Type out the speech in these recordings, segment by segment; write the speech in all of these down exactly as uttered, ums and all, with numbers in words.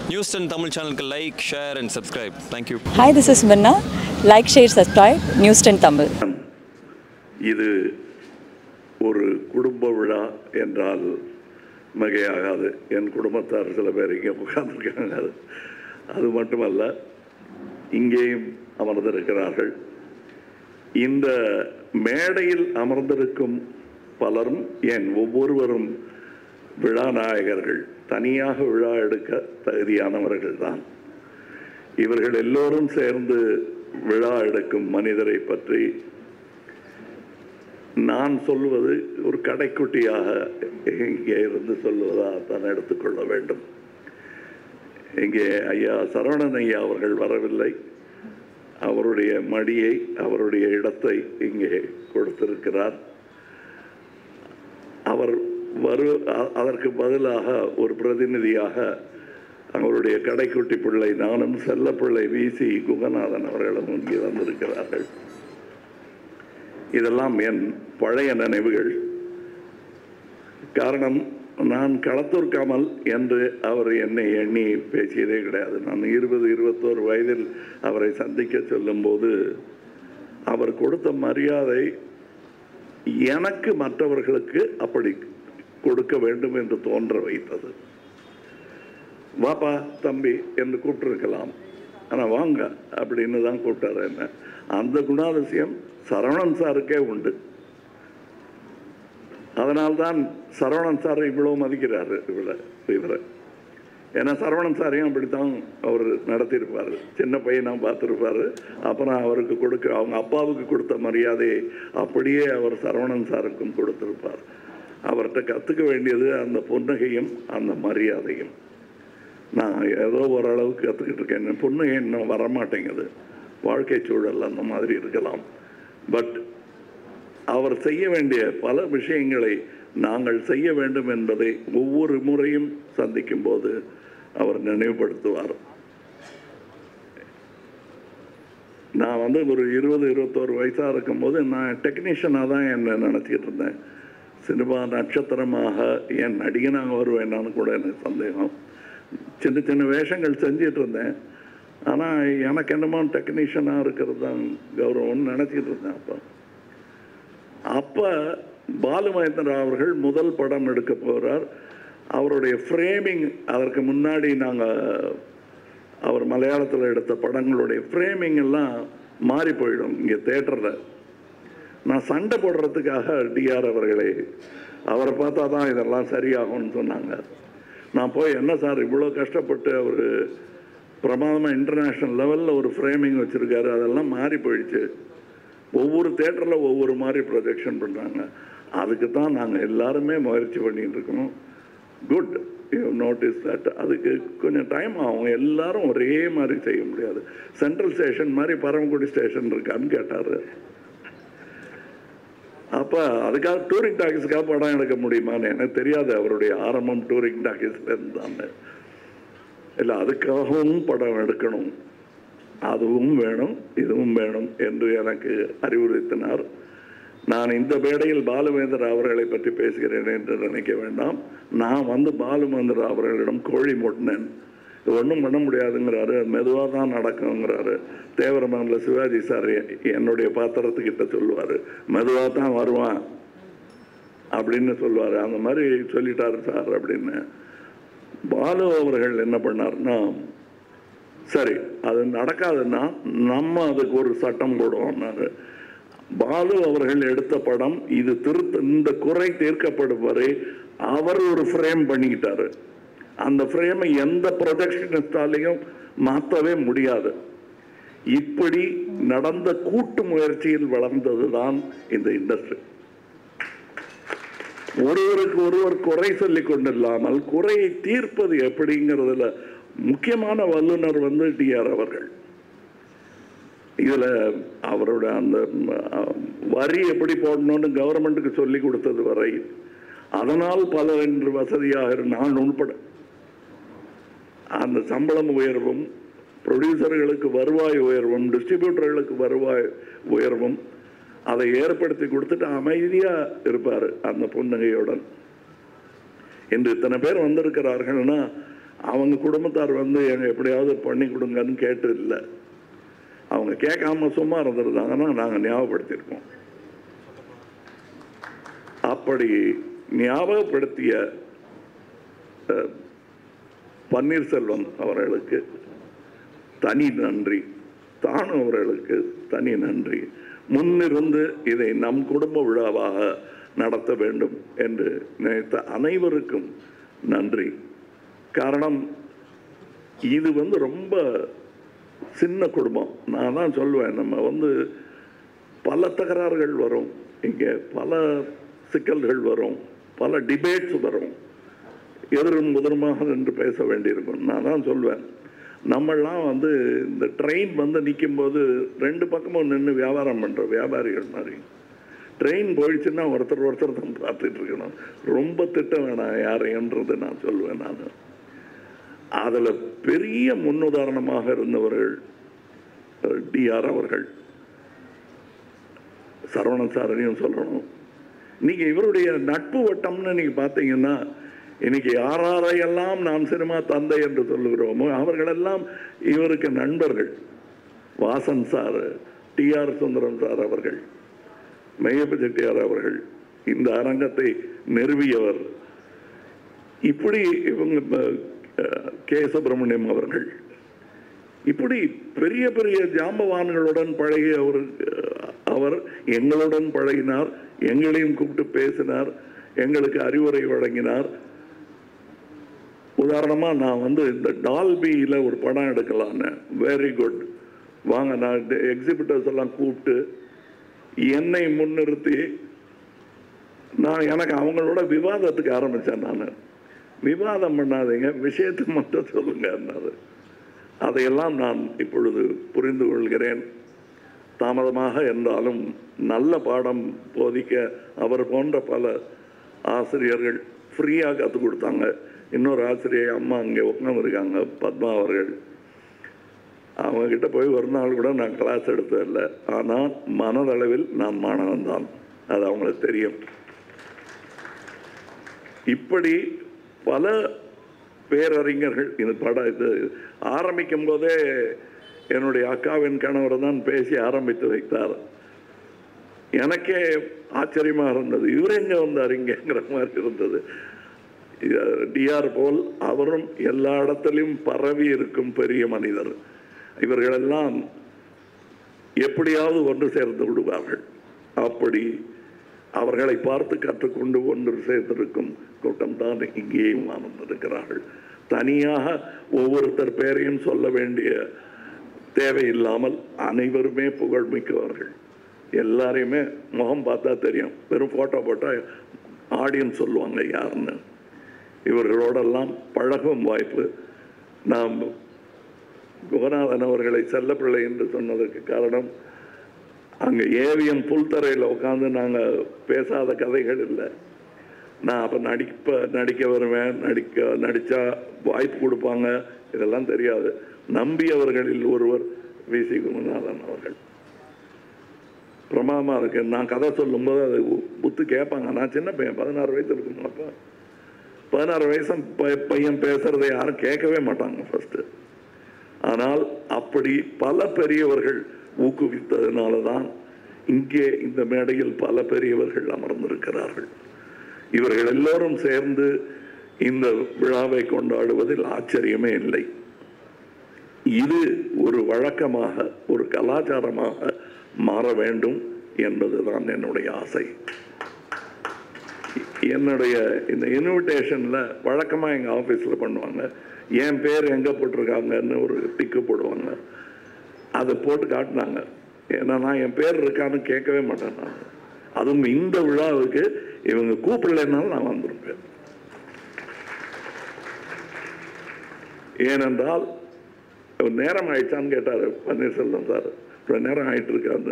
News ten Tamil channel ku like, share and subscribe. Thank you. Hi, this is Minna. Like, share, subscribe. News ten Tamil. இது ஒரு குடும்ப விழா என்றால் மிகையாகாது. என் குடும்பத்தார் சில பேர் இங்கே உட்கார்ந்துருக்காங்க. அது மட்டுமல்ல, இங்கேயும் அமர்ந்திருக்கிறார்கள். இந்த மேடையில் அமர்ந்திருக்கும் பலரும் ஏன் ஒவ்வொருவரும் விழா நாயகர்கள், தனியாக விழா எடுக்க தகுதியானவர்கள் தான். இவர்கள் எல்லோரும் சேர்ந்து விழா எடுக்கும் மனிதரை பற்றி நான் சொல்லுவது ஒரு கடைக்குட்டியாக இங்கே இருந்து சொல்லுவதாக தான் எடுத்துக்கொள்ள வேண்டும். இங்கே ஐயா சரவணன் ஐயா அவர்கள் வரவில்லை. அவருடைய மடியை, அவருடைய இடத்தை இங்கே கொடுத்திருக்கிறார். அவர் வரு அதற்கு பதிலாக ஒரு பிரதிநிதியாக அவருடைய கடைக்குட்டி பிள்ளை நானும் செல்ல பிள்ளை விசி குகநாதன் அவர்களும் இங்கே வந்திருக்கிறார்கள். இதெல்லாம் என் பழைய நினைவுகள். காரணம், நான் களத்தூர் கமல் என்று அவர் என்னை எண்ணி பேசியதே கிடையாது. நான் இருபது இருபத்தோரு வயதில் அவரை சந்திக்க சொல்லும்போது அவர் கொடுத்த மரியாதை எனக்கு மற்றவர்களுக்கு அப்படி கொடுக்க வேண்டும் என்று தோன்ற வைத்தது. வாப்பா தம்பி என்று கூப்பிட்டுருக்கலாம், ஆனால் வாங்க அப்படின்னு தான் கூப்பிட்டாரு என்ன. அந்த குணாதிசயம் சரவணன் சாருக்கே உண்டு. அதனால்தான் சரவணன் சார் இவ்வளோ மதிக்கிறாரு இவ்வளோ இவரை. ஏன்னா சரவணன் சாரையும் அப்படித்தான் அவர் நடத்தியிருப்பார். சின்ன பையனாக பார்த்துருப்பார். அப்புறம் அவருக்கு கொடுக்க, அவங்க அப்பாவுக்கு கொடுத்த மரியாதையை அப்படியே அவர் சரவணன் சாருக்கும் கொடுத்துருப்பார். அவர்கிட்ட கற்றுக்க வேண்டியது அந்த புன்னகையும் அந்த மரியாதையும். நான் ஏதோ ஓரளவுக்கு கற்றுக்கிட்டு இருக்கேன். புன்னகை இன்னும் வரமாட்டேங்குது, வாழ்க்கை சூழல் அந்த மாதிரி இருக்கலாம். பட் அவர் செய்ய வேண்டிய பல விஷயங்களை நாங்கள் செய்ய வேண்டும் என்பதை ஒவ்வொரு முறையும் சந்திக்கும் போது அவர் நினைவுபடுத்துவார். நான் வந்து ஒரு இருபது இருபத்தோரு வயசாக இருக்கும்போது நான் டெக்னீஷியனாக தான் என்ன நினச்சிக்கிட்டு இருந்தேன். சினிமா நட்சத்திரமாக என் நடிகனாக வருவேன்னான்னு கூட எனக்கு சந்தேகம். சின்ன சின்ன வேஷங்கள் செஞ்சிட்டு இருந்தேன். ஆனால் எனக்கு என்னமோ டெக்னீஷியனாக இருக்கிறது தான் கௌரவம்னு நினச்சிக்கிட்டு இருந்தேன். அப்போ அப்போ பாலு மகேந்திரா அவர்கள் முதல் படம் எடுக்க போகிறார். அவருடைய ஃப்ரேமிங், அதற்கு முன்னாடி நாங்கள் அவர் மலையாளத்தில் எடுத்த படங்களுடைய ஃப்ரேமிங் எல்லாம் மாறி போயிடும் இங்கே தேட்டரில். நான் சண்டை போடுறதுக்காக டிஆர் அவர்களே அவரை பார்த்தா தான் இதெல்லாம் சரியாகும்னு சொன்னாங்க. நான் போய், என்ன சார் இவ்வளோ கஷ்டப்பட்டு அவர் பிரமாதமாக இன்டர்நேஷ்னல் லெவலில் ஒரு ஃப்ரேமிங் வச்சுருக்காரு, அதெல்லாம் மாறி போயிடுச்சு. ஒவ்வொரு தேட்டரில் ஒவ்வொரு மாதிரி ப்ரொஜெக்ஷன் பண்ணுறாங்க. அதுக்கு தான் நாங்கள் எல்லாருமே முயற்சி பண்ணிகிட்டு இருக்கோம். Good, you notice that. அதுக்கு கொஞ்சம் டைம் ஆகும். எல்லாரும் ஒரே மாதிரி செய்ய முடியாது. சென்ட்ரல் ஸ்டேஷன் மாதிரி பரமக்குடி ஸ்டேஷன் இருக்கான்னு கேட்டார். அப்போ அதுக்காக டூரிங் டாக்கீஸுக்காக படம் எடுக்க முடியுமான்னு எனக்கு தெரியாது. அவருடைய ஆரம்பம் டூரிங் டாக்கீஸில் இருந்தான்னு இல்லை, அதுக்காகவும் படம் எடுக்கணும், அதுவும் வேணும் இதுவும் வேணும் என்று எனக்கு அறிவுறுத்தினார். நான் இந்த மேடையில் பாலுமகேந்திரா அவர்களை பற்றி பேசுகிறேன் என்று நினைக்க வேண்டாம். நான் வந்து பாலுமகேந்திரா அவர்களிடம் கோழி மூட்டினேன். இது ஒன்றும் பண்ண முடியாதுங்கிறாரு, மெதுவாக தான் நடக்குங்கிறாரு. தேவரமனில் சிவாஜி சார் என்னுடைய பாத்திரத்துக்கிட்ட சொல்லுவார், மெதுவாக தான் வருவான் அப்படின்னு சொல்லுவார். அந்த மாதிரி சொல்லிட்டாரு சார் அப்படின்னு. பாலு அவர்கள் என்ன பண்ணார்னா, சரி அது நடக்காதுன்னா நம்ம அதுக்கு ஒரு சட்டம் போடுவோம்னாரு. பாலு அவர்கள் எடுத்த படம் இது திருத்த, இந்த குறை தீர்க்கப்படும் வரை அவர் ஒரு ஃப்ரேம் பண்ணிக்கிட்டாரு. அந்த ஃப்ரேமை எந்த ப்ரொஜெக்ஷனிஸ்டாலையும் மாற்றவே முடியாது. இப்படி நடந்த கூட்டு முயற்சியில் வளர்ந்தது தான் இந்த இண்டஸ்ட்ரி. ஒருவருக்கு ஒருவர் குறை சொல்லி கொண்டில்லாமல் குறையை தீர்ப்பது எப்படிங்கிறதுல முக்கியமான வல்லுநர் வந்து டிஆர் அவர்கள். இதில் அவரோட அந்த வரி எப்படி போடணும்னு கவர்மெண்ட்டுக்கு சொல்லி கொடுத்தது வரை, அதனால் பலர் என்று வசதியாக நான் உள்பட அந்த சம்பளம் உயர்வும், ப்ரொடியூசர்களுக்கு வருவாய் உயர்வும், டிஸ்ட்ரிபியூட்டர்களுக்கு வருவாய் உயர்வும் அதை ஏற்படுத்தி கொடுத்துட்டு அமைதியாக இருப்பார் அந்த புன்னகையுடன். இன்று இத்தனை பேர் வந்திருக்கிறார்கள்னா அவங்க குடும்பத்தார் வந்து எங்கள் எப்படியாவது பண்ணி கொடுங்கன்னு கேட்டு இல்லை. அவங்க கேட்காம சும்மா இருந்திருந்தாங்கன்னா நாங்கள் ஞாபகப்படுத்தியிருக்கோம். அப்படி ஞாபகப்படுத்திய பன்னீர்செல்வம் அவர்களுக்கு தனி நன்றி, தானு அவர்களுக்கு தனி நன்றி. முன்னிருந்து இதை நம் குடும்ப விழாவாக நடத்த வேண்டும் என்று நினைத்த அனைவருக்கும் நன்றி. காரணம், இது வந்து ரொம்ப சின்ன குடும்பம். நான் தான் சொல்லுவேன், நம்ம வந்து பல தகராறுகள் வரும், இங்கே பல சிக்கல்கள் வரும், பல டிபேட்ஸ் வரும், எதிரும் முதலுமாக நின்று பேச வேண்டியிருக்கும். நான் தான் சொல்வேன், நம்மளாம் வந்து இந்த ட்ரெயின் வந்து நிற்கும்போது ரெண்டு பக்கமும் நின்று வியாபாரம் பண்ணுற வியாபாரிகள் மாதிரி. ட்ரெயின் போயிடுச்சுன்னா ஒருத்தர் ஒருத்தர் தான் பார்த்துட்டு இருக்கணும். ரொம்ப திட்ட வேணாம் யாரையன்றது நான் சொல்லுவேன். நான் அதில் பெரிய முன்னுதாரணமாக இருந்தவர்கள் டிஆர் அவர்கள், சரவணன் சாரனையும் சொல்லணும். நீங்கள் இவருடைய நட்பு வட்டம்னு நீங்கள் பார்த்தீங்கன்னா, இன்னைக்கு யாரையெல்லாம் நாம் சினிமா தந்தை என்று சொல்லுகிறோமோ அவர்களெல்லாம் இவருக்கு நண்பர்கள். வாசன் சார், டிஆர் சுந்தரம் சார் அவர்கள், மெய்யப்ப செட்டியார் அவர்கள், இந்த அரங்கத்தை நிறுவியவர். இப்படி இவங்க கே சுப்பிரமணியம் அவர்கள், இப்படி பெரிய பெரிய ஜாம்பவான்களுடன் பழகிய அவர் அவர் எங்களுடன் பழகினார், எங்களையும் கூப்பிட்டு பேசினார், எங்களுக்கு அறிவுரை வழங்கினார். உதாரணமாக நான் வந்து இந்த டால்பியில் ஒரு படம் எடுக்கலான்னு, வெரி குட் வாங்க, நான் எக்ஸிபிட்டர்ஸ் எல்லாம் கூப்பிட்டு என்னை முன்னிறுத்தி நான் எனக்கு அவங்களோட விவாதத்துக்கு ஆரம்பித்தேன். நான் விவாதம் பண்ணாதீங்க, விஷயத்தை மட்டும் சொல்லுங்கன்னாரு. அதையெல்லாம் நான் இப்பொழுது புரிந்து கொள்கிறேன். தாமதமாக என்றாலும் நல்ல பாடம் போதிக்க அவர் போன்ற பல ஆசிரியர்கள் ஃப்ரீயாக கற்றுக் கொடுத்தாங்க. இன்னொரு ஆசிரியர் அம்மா அங்கே உட்காந்துருக்காங்க, பத்மா அவர்கள். அவங்கக்கிட்ட போய் ஒரு நாள் கூட நான் கிளாஸ் எடுத்ததில்லை. ஆனால் மனதளவில் நான் மாணவன் தான், அது அவங்களுக்கு தெரியும். இப்படி பல பேரறிஞர்கள் இந்த படம் இது ஆரம்பிக்கும் போதே என்னுடைய அக்காவின் கணவர் தான் பேசி ஆரம்பித்து வைத்தார். எனக்கே ஆச்சரியமாக இருந்தது, இவர் எங்கே வந்தார் இங்கேங்கிற மாதிரி இருந்தது. டிஆர் போல் அவரும் எல்லா இடத்திலும் பரவி இருக்கும் பெரிய மனிதர். இவர்களெல்லாம் எப்படியாவது ஒன்று சேர்ந்து விடுவார்கள். அப்படி அவர்களை பார்த்து கற்றுக்கொண்டு ஒன்று சேர்ந்திருக்கும் கூட்டம் தான் இங்கேயும் அமர்ந்திருக்கிறார்கள். தனியாக ஒவ்வொருத்தர் பேரையும் சொல்ல வேண்டிய தேவையில்லாமல் அனைவருமே புகழ்மிக்கவர்கள். எல்லாரையுமே முகம் பார்த்தா தெரியும், வெறும் ஃபோட்டோ போட்டால் ஆடியன்ஸ் சொல்லுவாங்க யாருன்னு. இவர்களோடெல்லாம் பழகும் வாய்ப்பு. நாம் குகநாதன் அவர்களை செல்லப்பிள்ளை என்று சொன்னதற்கு காரணம், அங்கே ஏவிஎம் புல்தரையில் உட்காந்து நாங்கள் பேசாத கதைகள் இல்லை. நான் அப்போ நடிப்ப நடிக்க வருவேன், நடிக்க நடித்தா வாய்ப்பு கொடுப்பாங்க, இதெல்லாம் தெரியாது. நம்பியவர்களில் ஒருவர் வி சி குகநாதன் அவர்கள். பிரமாதமாக இருக்கு. நான் கதை சொல்லும்போது அது புத்து கேட்பாங்க. நான் சின்ன பையன், பதினாறு வயசு இருக்குங்க. அப்போ பதினாறு வயசு பையன் பேசுறதை யாரும் கேட்கவே மாட்டாங்க ஃபர்ஸ்ட். ஆனால் அப்படி பல பெரியவர்கள் ஊக்குவித்ததுனால தான் இங்கே இந்த மேடையில் பல பெரியவர்கள் அமர்ந்திருக்கிறார்கள். இவர்கள் எல்லோரும் சேர்ந்து இந்த விழாவை கொண்டாடுவதில் ஆச்சரியமே இல்லை. இது ஒரு வழக்கமாக, ஒரு கலாச்சாரமாக மாற வேண்டும் என்பதுதான் என்னுடைய ஆசை. என்னுடைய இந்த இன்விடேஷனில் வழக்கமாக எங்கள் ஆஃபீஸில் பண்ணுவாங்க, என் பேர் எங்கே போட்டிருக்காங்கன்னு ஒரு டிக்கு போடுவாங்க. அதை போட்டு காட்டினாங்க. ஏன்னா நான் என் பேர் இருக்கான்னு கேட்கவே மாட்டேன் நான். அதுவும் இந்த விழாவுக்கு இவங்க கூப்பிடலைன்னாலும் நான் வந்திருப்பேன். ஏனென்றால் நேரம் ஆயிடுச்சான்னு கேட்டார் பன்னீர்செல்வம் சார். இப்போ நேரம் ஆயிட்டு இருக்காங்க.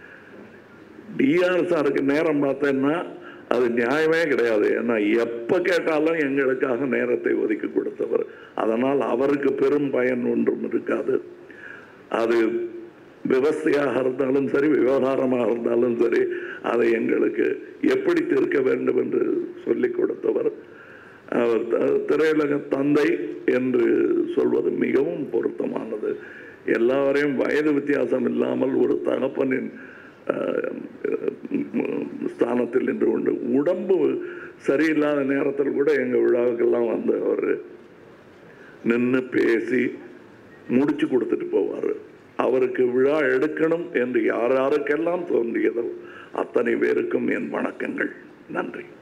டிஆர் சாருக்கு நேரம் பார்த்தேன்னா அது நியாயமே கிடையாது. ஏன்னா எப்போ கேட்டாலும் எங்களுக்காக நேரத்தை ஒதுக்கி கொடுத்தவர். அதனால் அவருக்கு பெரும் பயன் ஒன்றும் இருக்காது. அது விவசாயாக இருந்தாலும் சரி, விவகாரமாக இருந்தாலும் சரி, அதை எங்களுக்கு எப்படி தீர்க்க வேண்டும் என்று சொல்லிக் கொடுத்தவர். அவர் திரையுலக தந்தை என்று சொல்வது மிகவும் பொருத்தமானது. எல்லாரையும் வயது வித்தியாசம் இல்லாமல் ஒரு தகப்பனின் ஸ்தானத்தில் நின்று கொண்டு உடம்பு சரியில்லாத நேரத்தில் கூட எங்கள் விழாவுக்கெல்லாம் வந்து அவர் நின்று பேசி முடிச்சு கொடுத்துட்டு போவார். அவருக்கு விழா எடுக்கணும் என்று யார் யாருக்கெல்லாம் தோன்றியதோ அத்தனை பேருக்கும் என் வணக்கங்கள். நன்றி.